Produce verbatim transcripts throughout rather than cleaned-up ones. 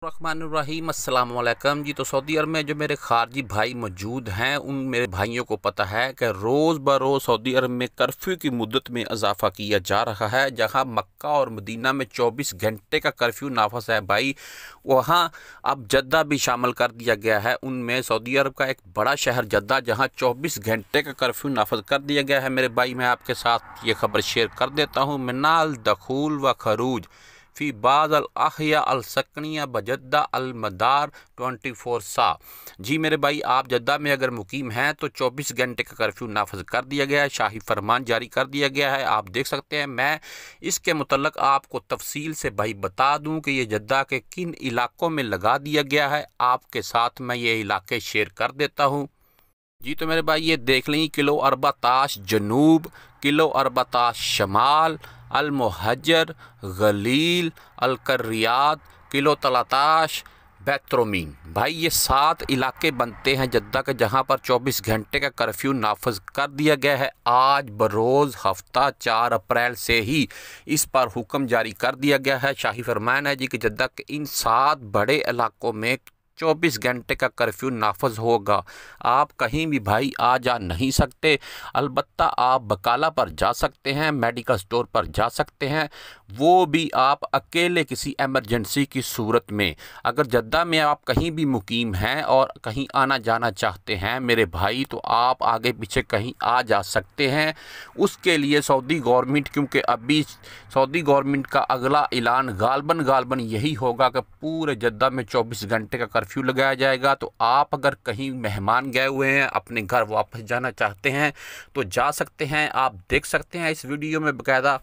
रहमानुर्रहीम अस्सलाम वालेकुम जी। तो सऊदी अरब में जो मेरे खारजी भाई मौजूद हैं, उन मेरे भाइयों को पता है कि रोज़ ब रोज़ सऊदी अरब में कर्फ्यू की मुद्दत में इजाफ़ा किया जा रहा है। जहां मक्का और मदीना में चौबीस घंटे का कर्फ्यू नाफज है भाई, वहां अब जद्दा भी शामिल कर दिया गया है। उनमें सऊदी अरब का एक बड़ा शहर जद्दा, जहां चौबीस घंटे का कर्फ्यू नाफज कर दिया गया है। मेरे भाई, मैं आपके साथ ये खबर शेयर कर देता हूँ। मिनाल दखूल व खरूज फ़ी बाज़ अल अहया अल सकनिया बजद्दा अल मदार ट्वेंटी फोर सा। जी मेरे भाई, आप जद्दा में अगर मुकीम हैं तो चौबीस घंटे का कर्फ्यू नाफज कर दिया गया है, शाही फरमान जारी कर दिया गया है। आप देख सकते हैं। मैं इसके मुतल्लक आपको तफसील से भाई बता दूं कि ये जद्दा के किन इलाकों में लगा दिया गया है। आपके साथ मैं ये इलाके शेयर कर देता हूँ। जी तो मेरे भाई, ये देख लें, किलो अरबाताश जनूब, किलो अरबाताश शमाल, अल मुहज्जर, गलील, अल कर्रियात, किलो तलाताश, बैत्रोमीन। भाई ये सात इलाके बनते हैं जद्दा के, जहां पर चौबीस घंटे का कर्फ्यू नाफज कर दिया गया है। आज बरोज़ हफ्ता चार अप्रैल से ही इस पर हुक्म जारी कर दिया गया है। शाही फरमान है जी कि जद्दा के इन सात बड़े इलाकों में चौबीस घंटे का कर्फ्यू नाफज होगा। आप कहीं भी भाई आ जा नहीं सकते। अलबत्ता आप बकाला पर जा सकते हैं, मेडिकल स्टोर पर जा सकते हैं, वो भी आप अकेले किसी एमरजेंसी की सूरत में। अगर जद्दा में आप कहीं भी मुकीम हैं और कहीं आना जाना चाहते हैं मेरे भाई, तो आप आगे पीछे कहीं आ जा सकते हैं। उसके लिए सऊदी गवर्नमेंट, क्योंकि अभी सऊदी गवर्नमेंट का अगला ऐलान गालबन गालबन यही होगा कि पूरे जद्दा में चौबीस घंटे का कर्फ्यू लगाया जाएगा। तो आप अगर कहीं मेहमान गए हुए हैं, अपने घर वापस जाना चाहते हैं तो जा सकते हैं। आप देख सकते हैं इस वीडियो में बाकायदा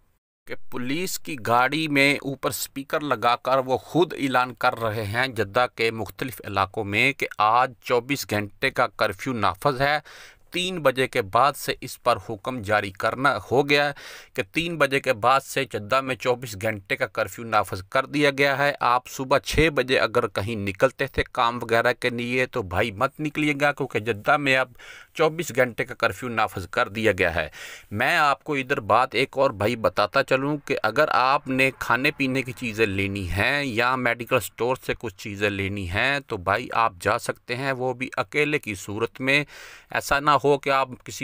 कि पुलिस की गाड़ी में ऊपर स्पीकर लगाकर वो खुद ऐलान कर रहे हैं जद्दा के मुख्तलिफ इलाकों में कि आज चौबीस घंटे का कर्फ्यू नाफज है। तीन बजे के बाद से इस पर हुक्म जारी करना हो गया है कि तीन बजे के बाद से जद्दा में चौबीस घंटे का कर्फ्यू नाफज कर दिया गया है। आप सुबह छः बजे अगर कहीं निकलते थे काम वगैरह के लिए तो भाई मत निकलिएगा, क्योंकि जद्दा में अब चौबीस घंटे का कर्फ्यू नाफज कर दिया गया है। मैं आपको इधर बात एक और भाई बताता चलूँ कि अगर आपने खाने पीने की चीज़ें लेनी हैं या मेडिकल स्टोर से कुछ चीज़ें लेनी हैं तो भाई आप जा सकते हैं, वो भी अकेले की सूरत में। ऐसा ना हो कि आप किसी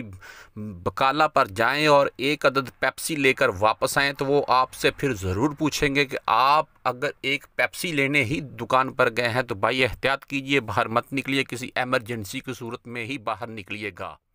बकाला पर जाएं और एक अदद पेप्सी लेकर वापस आएं तो वो आपसे फिर ज़रूर पूछेंगे कि आप अगर एक पेप्सी लेने ही दुकान पर गए हैं तो भाई एहतियात कीजिए, बाहर मत निकलिए, किसी एमरजेंसी की सूरत में ही बाहर निकलिएगा।